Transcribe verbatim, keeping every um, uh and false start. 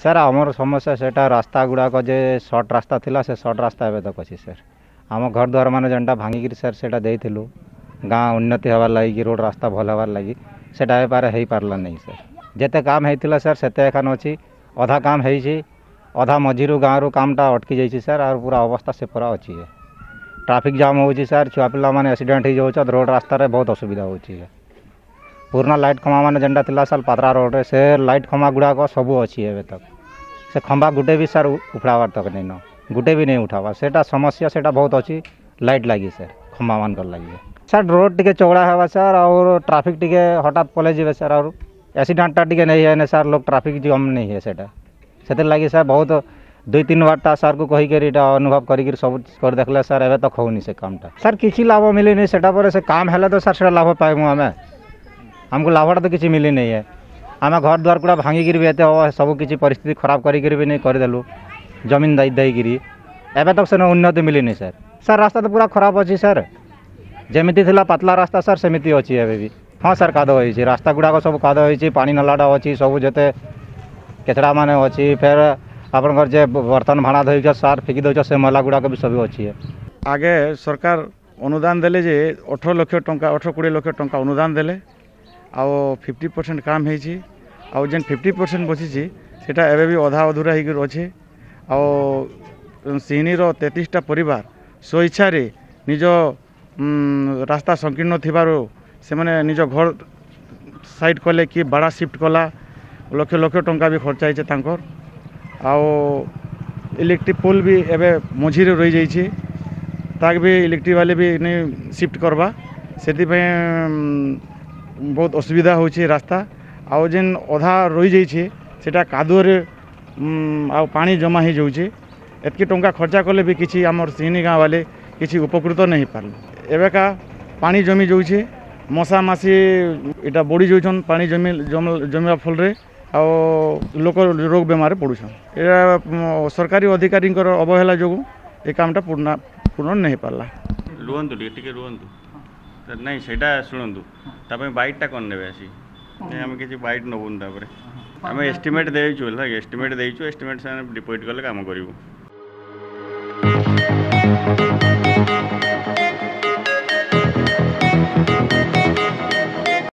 Sir आमर समस्या सेटा रास्ता गुड़ाक जे सर्ट रास्ता थिला से सर्ट रास्ता एवं तक अच्छी सर आम घर द्वार मान जेनटा भांगिक सर से गाँ उन्नति हबार लगी रोड रास्ता भल हबार लगी सेटा हो पार्ला नहीं सर जिते काम होता सर से एखान अच्छी अधा काम हो अधा मझी गाँव रू कामटा अटकी जाइए सर और पूरा अवस्था से पूरा अच्छी है ट्राफिक जाम हो सर छुआ पिला माने एक्सीडेंट हो जाऊँ रोड रास्तार बहुत असुविधा हो पुराना लाइट खंबा मान जेनटा थिला सर पात्रा रोड से लाइट खंबा गुड़ाक सब अच्छी एवं तक से खंबा गुटे भी सर उठाबार तक नहीं न गुटे भी नहीं उठावा सेटा समस्या सेटा बहुत अच्छी लाइट लगी सर खंबा मान लगी सर रोड टे चौड़ा है सर और ट्राफिक टे हठात पलै जी सर और एक्सीडेंटा टे नहीं है सर लोग ट्राफिक जाम नहीं है सेटा से लगी सर बहुत दुई तीन बारटा सर को कहीकि अनुभव कर सब कर देखले सर एवं तक होनी से कामटा सर किसी लाभ मिली नहीं सेटा पर से काम है तो सर से लाभ पाइबू आम आमको लाभटा तो किसी मिली नहीं है आम घर द्वार गुड़ा भांगिक भी एत सब किसी परिस्थिति खराब कर भी नहीं करदेलु जमीन दाई देकर एवं तक से उन्नति मिली नहीं सर सर रास्ता तो पूरा खराब अच्छी सर जमीती थिला पतला रास्ता सर सेमती अच्छी एवं भी हाँ सर काद हो रास्ता गुड़ाक सब काद हो पानी नालाटा अच्छी सब जिते केचड़ा मान अच्छी फिर आपंकर जे बर्तन भाड़ा धोक सार फिकी दौच से मैला गुड़ाक भी सब अच्छी है आगे सरकार अनुदान देले जे अठर लक्ष टंका अठर कोड़े लक्ष टंका अनुदान देले आउ फिफ्टी परसेंट काम होती आउ जेन फिफ्टी परसेंट बची सेटा एवं भी अधा अधूरा होकर अच्छे आउ सिहनीर तैंतीसटा परिवार स्वेच्छा निज रास्ता संकीर्ण थिबारो से माने निज घर साइड कले कि बाड़ा शिफ्ट कला लक्ष लक्ष टंका भी खर्चा होइछे तांकर आउ इलेक्ट्रिक पोल भी एवं मझी रही जाइए ताक भी इलेक्ट्रिक वाले भी नहीं शिफ्ट करवा से बहुत असुविधा होची रास्ता आउ जेन अधा रही जाइए सेटा कादुअरे आउ पानी जमा हो जाऊे एतकी टंका खर्चा कले भी किसी आमर सिहनी गाँव वाले किसी उपकृत नहीं पार्ल एवेका पानी जमी जाऊे मशा मासी इटा बढ़ी जाऊन पानी जमी जमीवा फल आउ लोक रोग बेमार पड़ुछन या सरकारी अधिकारी अवहेला जो ये कामटा पूर्ण पूर्ण नहीं पार्ला रुहतु टे रुहतु नहीं सेटा शुणु ताप बैटा कौन ने आसी आम किसी बैट नबुन आम एस्टिमेट देचु एस्टिमेट देचु एस्टिमेट से डिपोजिट कले काम करूँ।